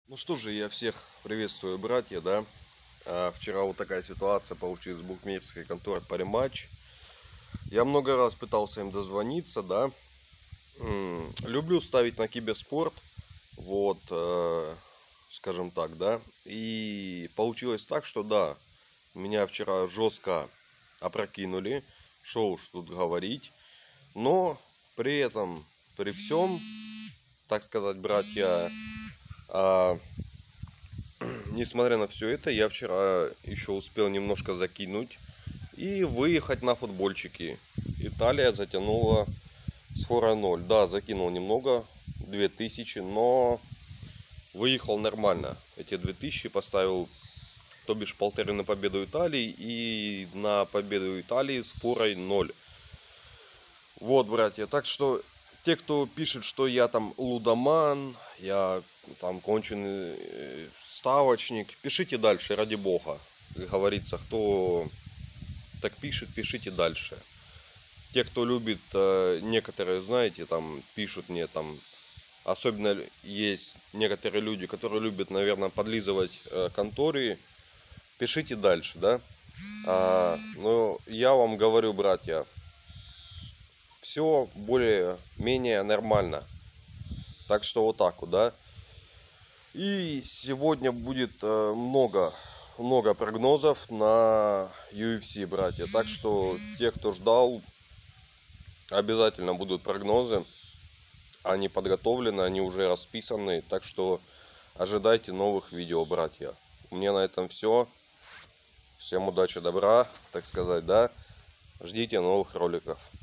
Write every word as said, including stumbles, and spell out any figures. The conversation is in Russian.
Ну что же, я всех приветствую, братья, да. А, вчера вот такая ситуация получилась с букмекерской конторой Париматч. Я много раз пытался им дозвониться, да. М, Люблю ставить на киберспорт, вот, э, скажем так, да. И получилось так, что да, меня вчера жестко опрокинули, что уж тут говорить. Но при этом, при всем, так сказать, братья, а, несмотря на все это, я вчера еще успел немножко закинуть и выехать на футбольчики. Италия затянула с фора ноль. Да, закинул немного, две тысячи, но выехал нормально. Эти две тысячи поставил, то бишь полторы на победу Италии и на победу Италии с форой ноль. Вот, братья, так что те, кто пишет, что я там лудоман, я там конченый ставочник, пишите дальше, ради бога. Как говорится, кто так пишет, пишите дальше. Те, кто любит, некоторые, знаете, там пишут мне там, особенно есть некоторые люди, которые любят, наверное, подлизывать конторы, пишите дальше, да. А, но я вам говорю, братья, все более-менее нормально. Так что вот так вот, да. И сегодня будет много, много прогнозов на ю эф си, братья. Так что те, кто ждал, обязательно будут прогнозы. Они подготовлены, они уже расписаны. Так что ожидайте новых видео, братья. У меня на этом все. Всем удачи, добра, так сказать, да. Ждите новых роликов.